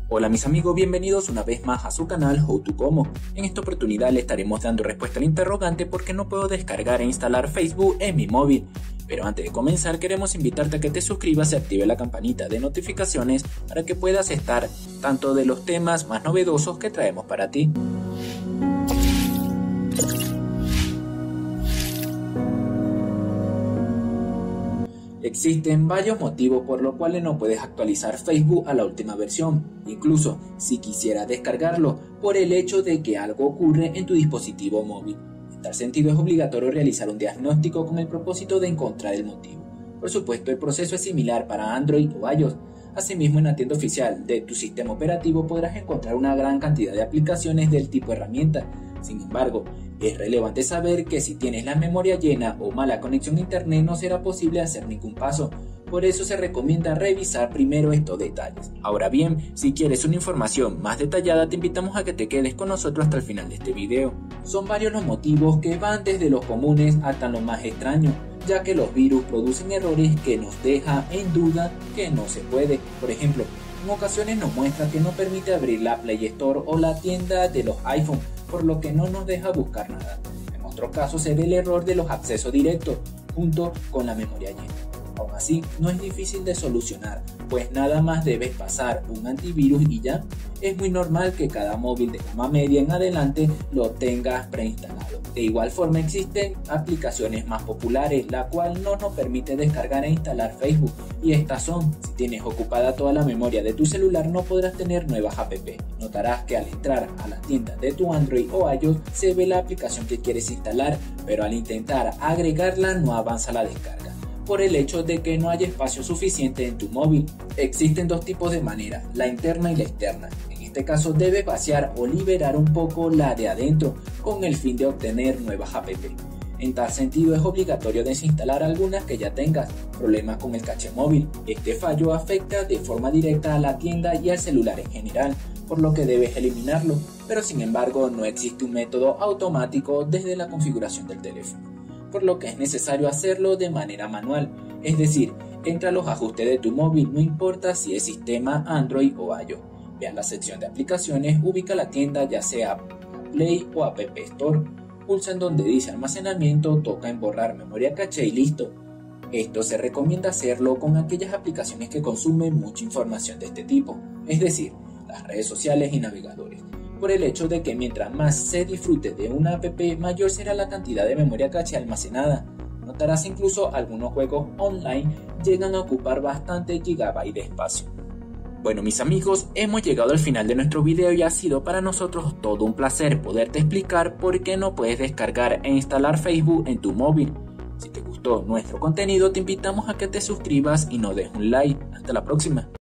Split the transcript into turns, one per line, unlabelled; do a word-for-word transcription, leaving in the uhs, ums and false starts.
Hola mis amigos, bienvenidos una vez más a su canal How to Como. En esta oportunidad le estaremos dando respuesta al interrogante por qué no puedo descargar e instalar Facebook en mi móvil. Pero antes de comenzar queremos invitarte a que te suscribas y active la campanita de notificaciones para que puedas estar tanto de los temas más novedosos que traemos para ti. Existen varios motivos por los cuales no puedes actualizar Facebook a la última versión, incluso si quisieras descargarlo, por el hecho de que algo ocurre en tu dispositivo móvil. En tal sentido es obligatorio realizar un diagnóstico con el propósito de encontrar el motivo. Por supuesto, el proceso es similar para Android o iOS. Asimismo, en la tienda oficial de tu sistema operativo podrás encontrar una gran cantidad de aplicaciones del tipo herramienta. Sin embargo, es relevante saber que si tienes la memoria llena o mala conexión a internet no será posible hacer ningún paso. Por eso se recomienda revisar primero estos detalles. Ahora bien, si quieres una información más detallada te invitamos a que te quedes con nosotros hasta el final de este video. Son varios los motivos que van desde los comunes hasta los más extraños, ya que los virus producen errores que nos deja en duda que no se puede. Por ejemplo, en ocasiones nos muestra que no permite abrir la Play Store o la tienda de los iPhone, por lo que no nos deja buscar nada. En otros casos se ve el error de los accesos directos, junto con la memoria llena. Aún así, no es difícil de solucionar, pues nada más debes pasar un antivirus y ya. Es muy normal que cada móvil de gama media en adelante lo tengas preinstalado. De igual forma existen aplicaciones más populares, la cual no nos permite descargar e instalar Facebook, y estas son: si tienes ocupada toda la memoria de tu celular no podrás tener nuevas app. Notarás que al entrar a la tienda de tu Android o iOS se ve la aplicación que quieres instalar, pero al intentar agregarla no avanza la descarga, por el hecho de que no hay espacio suficiente en tu móvil. Existen dos tipos de manera, la interna y la externa. En este caso debes vaciar o liberar un poco la de adentro con el fin de obtener nuevas app. En tal sentido es obligatorio desinstalar algunas que ya tengas. Problemas con el caché móvil. Este fallo afecta de forma directa a la tienda y al celular en general, por lo que debes eliminarlo, pero sin embargo no existe un método automático desde la configuración del teléfono, por lo que es necesario hacerlo de manera manual, es decir, entra a los ajustes de tu móvil, no importa si es sistema Android o iOS. Ve a la sección de aplicaciones, ubica la tienda, ya sea Play o App Store, pulsa en donde dice almacenamiento, toca en borrar memoria caché y listo. Esto se recomienda hacerlo con aquellas aplicaciones que consumen mucha información de este tipo, es decir, las redes sociales y navegadores, por el hecho de que mientras más se disfrute de una app, mayor será la cantidad de memoria caché almacenada. Notarás incluso algunos juegos online llegan a ocupar bastante gigabyte de espacio. Bueno mis amigos, hemos llegado al final de nuestro video y ha sido para nosotros todo un placer poderte explicar por qué no puedes descargar e instalar Facebook en tu móvil. Si te gustó nuestro contenido te invitamos a que te suscribas y nos des un like. Hasta la próxima.